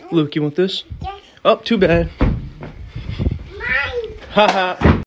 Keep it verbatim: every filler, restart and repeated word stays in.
Luke, you want this? Yes. Oh, too bad. Mine. Haha.